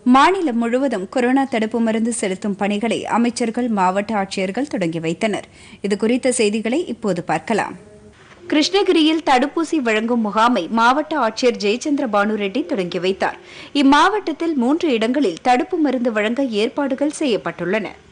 மாநிலம் முழுவதும் கொரோனா தடுப்பு மருந்து செலுத்தும் பணிகளை அமைச்சர்கள், மாவட்ட ஆட்சியர்கள் தொடங்கி வைத்தனர். இதுகுறித்த செய்திகளை இப்போது பார்க்கலாம். கிருஷ்ணகிரியில் தடுப்பூசி வழங்கும் முகாமை மாவட்ட ஆட்சியர் ஜெயச்சந்திர பானுரெட்டி தொடங்கி வைத்தார். இம்மாவட்டத்தில் 3 இடங்களில் தடுப்பு மருந்து வழங்க ஏற்பாடுகள் செய்யப்பட்டுள்ளன.